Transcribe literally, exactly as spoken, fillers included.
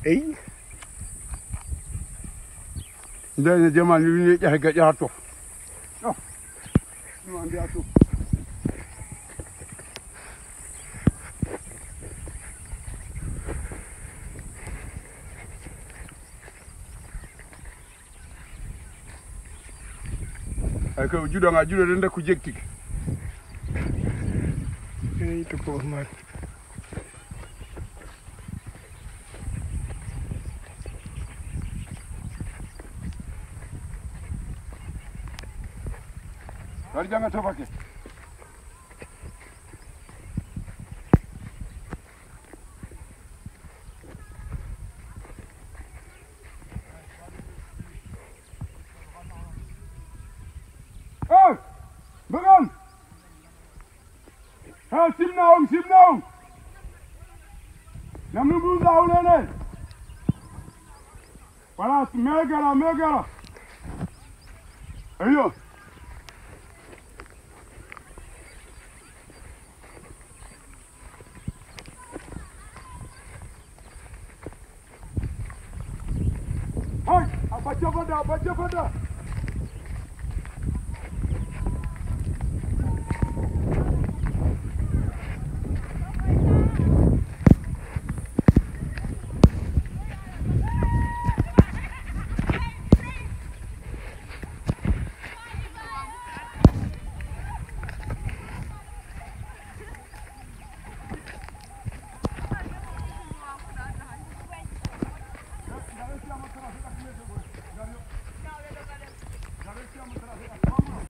اي ده جمال يوني جاك جاتو اه ما عندي اتو ako judo nga judo de ndak ko jekki اي تكو ما Jangan coba ke. Oh, bagan. Ha, sim now, sim now. Namu buza ulele. Wala, megara, megara. Ayo. Hai, apa coba dah, apa coba dah.